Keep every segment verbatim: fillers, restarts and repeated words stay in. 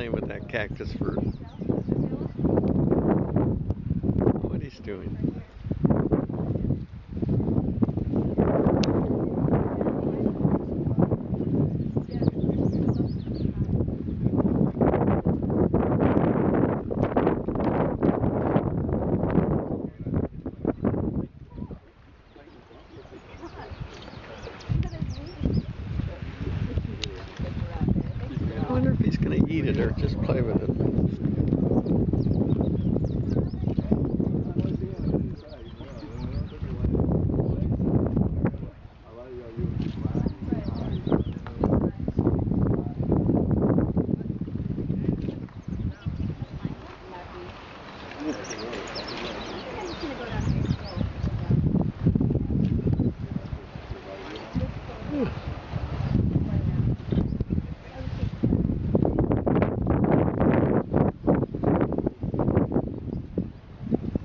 playing with that cactus fruit. What he's doing. I wonder if he's going to eat it or just play with it.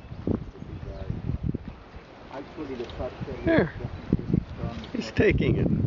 There, he's taking it.